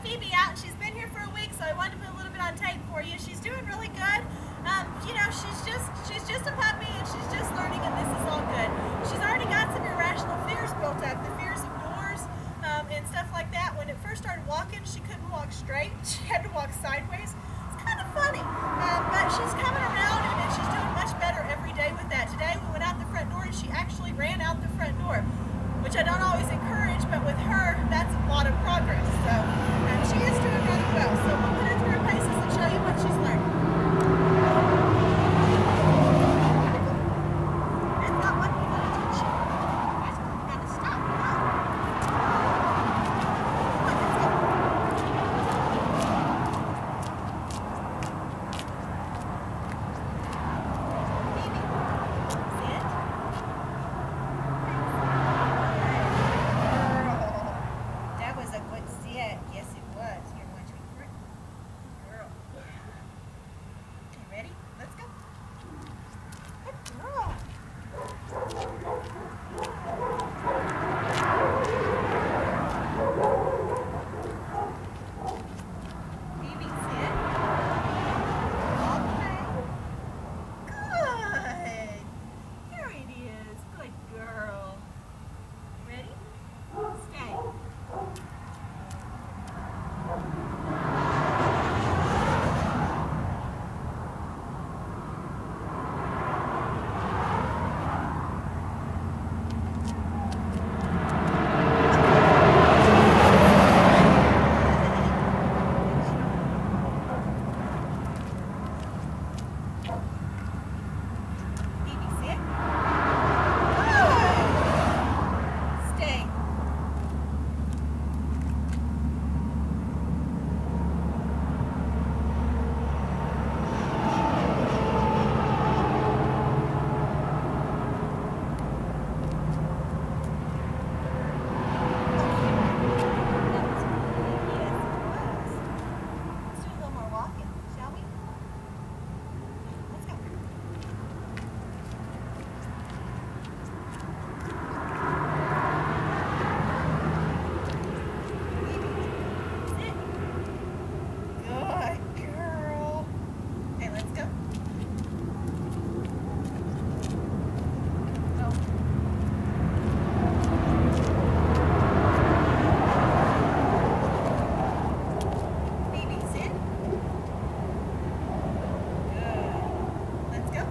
Phoebe out, and she's been here for a week, so I wanted to put a little bit on tape for you. She's doing really good. You know, she's just a puppy, and she's just learning, and this is all good. She's already got some irrational fears built up, the fears of doors and stuff like that. When it first started walking, she couldn't walk straight. She had to walk sideways. It's kind of funny, but she's coming around, and she's doing much better every day with that. Today we went out the front door, and she actually ran out the front door, which I don't always encourage, but with her, that's a lot of progress. So she is doing really well. So we'll put her through her paces and show you what she's learned. That's not what you want to teach you. That's what you got to stop. Come on, let's go. Phoebe, sit. That was a good sit. Yes, it was. Here, watch me for it. Girl. You ready? Let's go. Good girl. Phoebe, sit. Okay. Good. Here it is. Good girl. Ready? Stay. Phoebe, sit. Good. Stay. Let's do a little more walking, shall we? Let's go. Sit. Good girl. Okay, let's go. Go. Phoebe, sit. Good. Let's go.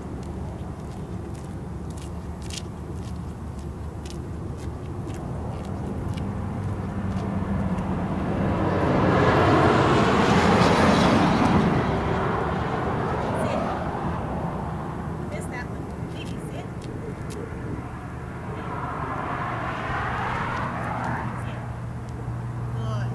Sit. Missed that one. Phoebe, sit. Sit. Good.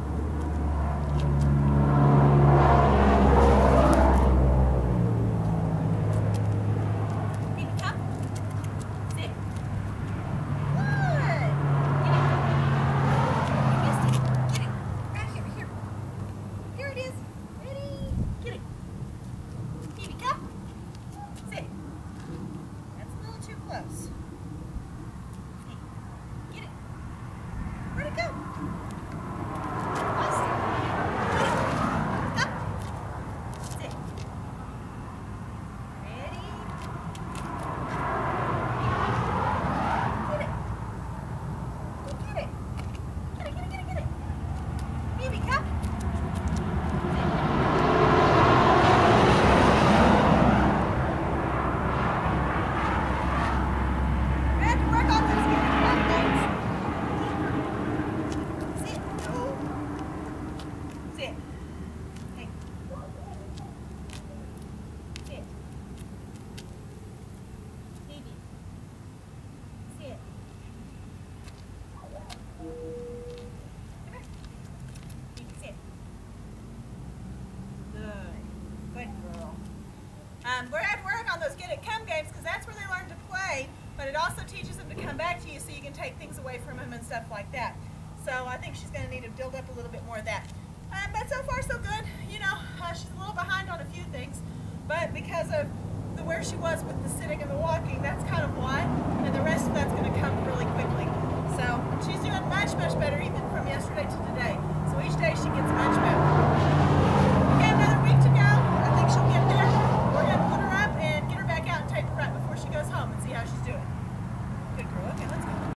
Phoebe, come. Sit. Good. Get it. You missed it. Get it. Right here. Here. Here it is. Ready? Get it. Phoebe, come. Sit. That's a little too close. Hey, get it. Where'd it go? Lost it. Get it. Come. Sit. Ready? Get it. Go get it. Get it, get it, get it, get it. Phoebe, come. Sit. We have to work on those getting up things. Sit. No. Sit. Hey. Sit. Phoebe. Sit. Come here. Phoebe, sit. Good. Good girl. We're going to have to work on those get it come games because that's where they learn to play, but it also teaches them to come back to you so you can take things away from them and stuff like that. So I think she's going to need to build up a little bit more of that. But so far so good. You know, she's a little behind on a few things, but because of where she was with the sitting and the walking, that's kind of why, and the rest of that's going to come really quickly. So she's doing much, much better even from yesterday to today. So each day how she's doing.